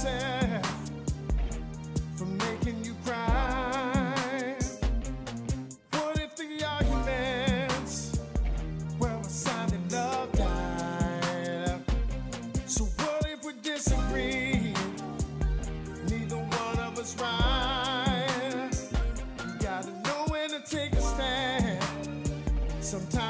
myself from making you cry? What if the arguments were a sign that love died? So what if we disagree? Neither one of us right. You gotta know when to take a stand. Sometimes